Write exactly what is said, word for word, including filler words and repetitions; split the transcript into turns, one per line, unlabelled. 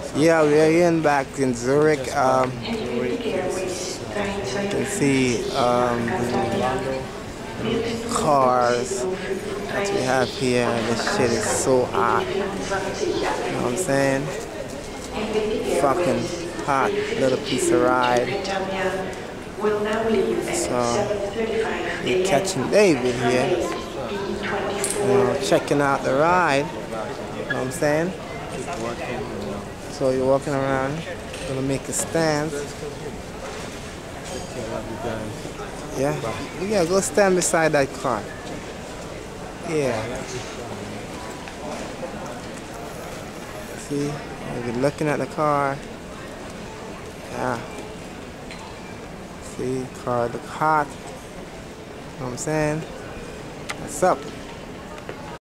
Yeah, we're in back in Zurich. Um, you can see um, the cars that we have here. This shit is so hot. You know what I'm saying? Fucking hot little piece of ride. So we're catching David here. You know, checking out the ride. You know what I'm saying? So you're walking around, gonna make a stand. Yeah, yeah, go stand beside that car. Yeah. See, you're looking at the car. Yeah. See, car look hot. You know what I'm saying? What's up?